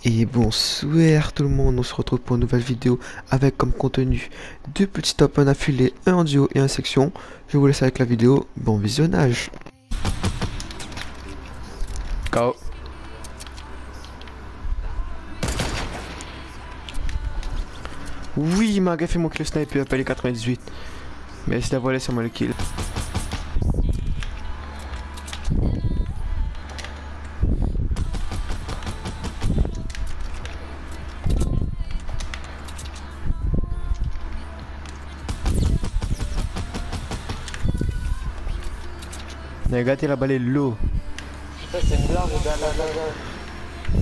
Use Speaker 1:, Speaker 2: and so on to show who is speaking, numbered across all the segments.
Speaker 1: Et bonsoir tout le monde, on se retrouve pour une nouvelle vidéo avec comme contenu deux petits top 1 affilés, un en duo et un section. Je vous laisse avec la vidéo, bon visionnage. KO. Oui, il m'a gaffé mon kill sniper appelé 98. Mais c'est la volée, c'est moi le kill. On a gâté la balle et l'eau.
Speaker 2: Ça c'est une blague, regarde là.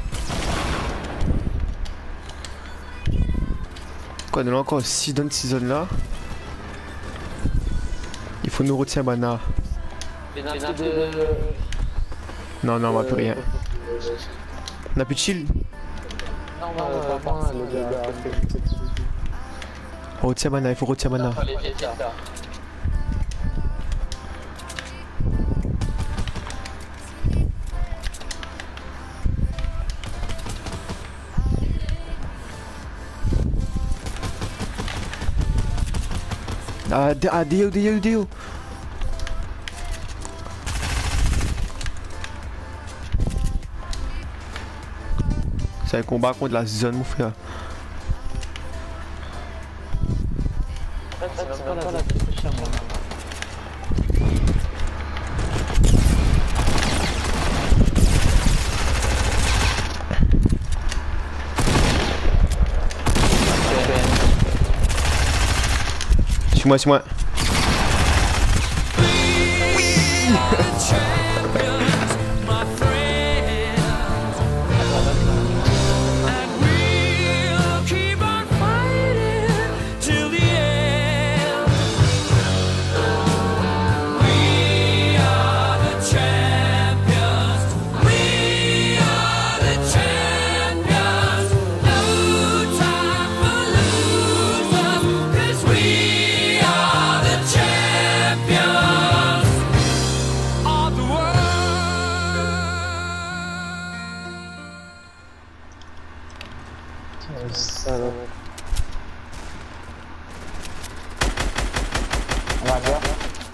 Speaker 1: Quoi, on a encore 6 dans cette zone là. Il faut nous retirer Bana. Non, non, on va plus rien. On a plus de shield.
Speaker 2: Non, pas les gars.
Speaker 1: On retient Bana, il faut retirer Bana. Déo. C'est un combat contre la zone, mon frère. Suis-moi.
Speaker 2: On va voir.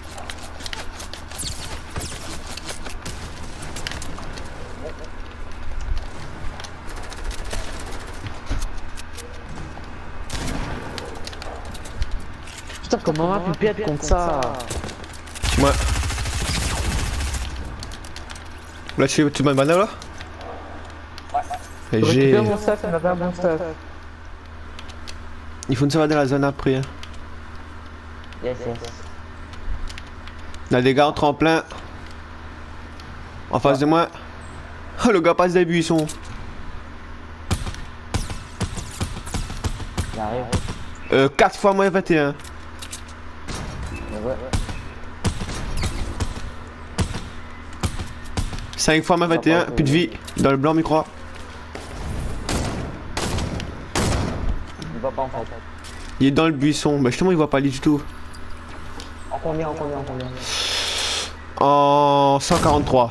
Speaker 2: Putain, comment on a pu perdre contre ça?
Speaker 1: Suis-moi. Là, tu fais ma banane là?
Speaker 2: Ouais.
Speaker 1: J'ai.
Speaker 2: Mon stuff, on avait un bon stuff.
Speaker 1: Il faut nous sauver dans la zone après. Hein.
Speaker 2: Yes.
Speaker 1: On a des gars en tremplin. En face de moi. Oh, le gars passe des buissons.
Speaker 2: Il arrive.
Speaker 1: 4 fois moins 21.
Speaker 2: Ouais.
Speaker 1: 5 fois moins 21, plus de vie. Dans le blanc, micro.
Speaker 2: Il va pas en fait.
Speaker 1: Il est dans le buisson. Bah, justement, il voit pas lui du tout.
Speaker 2: En combien?
Speaker 1: En 143.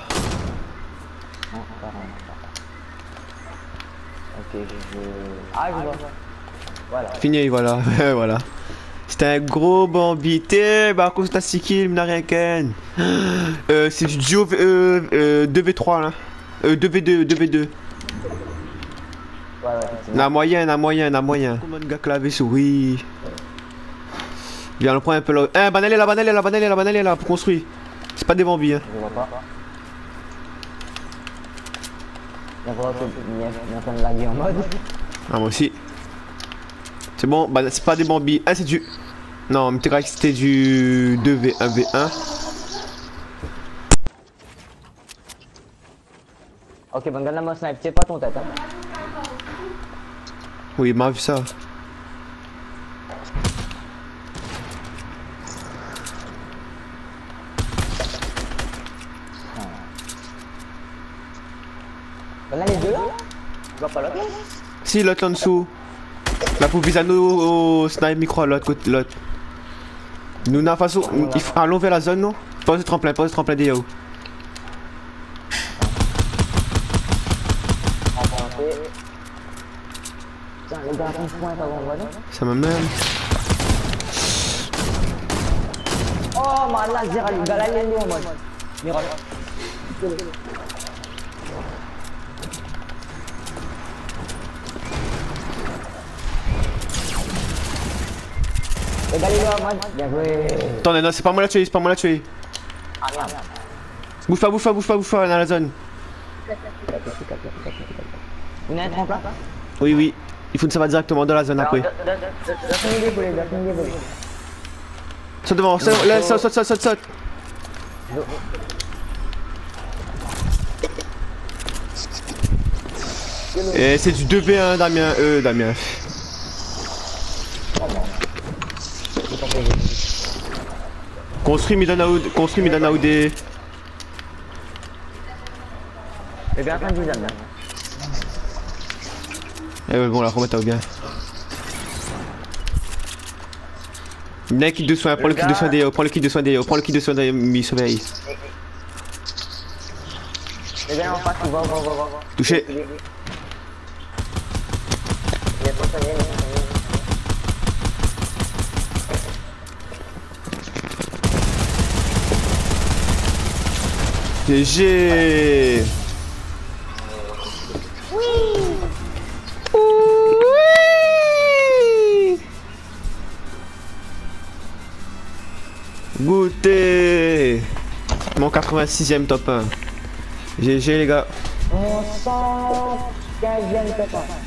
Speaker 2: Ok, Ah, je vois. Voilà.
Speaker 1: Fini, voilà. Voilà. C'était un gros bambité. Bah, à cause de ta 6 kills, n'a rien ken. C'est du duo 2v3 là. 2v2.
Speaker 2: Ouais.
Speaker 1: La moyenne. Combien de gars clavé souris? Viens, on prend un peu là. La banane est là pour construire. C'est pas des bambis, hein.
Speaker 2: Je vois pas. Il est en train de laguer en mode.
Speaker 1: Ah, moi aussi. C'est bon, bah c'est pas des bambis. Ah, c'est du. Non, mais t'es correct, c'était du 2v1v1.
Speaker 2: Ok, bon, regarde la snipe, c'est pas ton tête. Hein.
Speaker 1: Oui, il m'a vu ça.
Speaker 2: Là, les deux là? Tu vois pas l'autre?
Speaker 1: Si, l'autre en dessous. Là, pour viser au snipe micro, l'autre côté, l'autre. Nous, n'a façon. Il faut allons vers la zone, non? Pose le tremplin des Yahoo.
Speaker 3: Tiens, les gars, on se pointe avant, voilà.
Speaker 1: Ça m'amène.
Speaker 3: Oh, malade, Gérald, le gars là, il est en mode. Mira. Le gars, il est en mode. Bien joué.
Speaker 1: Attendez, non, c'est pas moi la tuer, c'est pas moi la tuer.
Speaker 3: Ah merde.
Speaker 1: Bouge pas, bouge pas, bouge pas, bouge pas, dans la zone.
Speaker 3: Il y a un tremplin?
Speaker 1: Oui, oui. Il faut que ça va directement dans la zone après.
Speaker 3: Donne-nous des volets, donne-nous des volets.
Speaker 1: Saute devant, saute, là, saute, saute, saute, saute, saute. Et c'est du 2v1, Damien. Damien. Construis Midanaoud, construis Midanaoud.
Speaker 3: Eh bien, attends, dis Damien.
Speaker 1: Eh ouais, bon, là, remettre au bien. Il y a un kit de soin, prends le kit de soin des prends le kit de soin des prends le kit de soin des mi-sommeil.
Speaker 3: Les gars, en face, va.
Speaker 1: Touché.
Speaker 3: Il y a pas ça, il y a pas ça.
Speaker 1: GG. Oui. Goûter. Mon 86e top 1. GG les gars.
Speaker 3: On sent 15e top 1.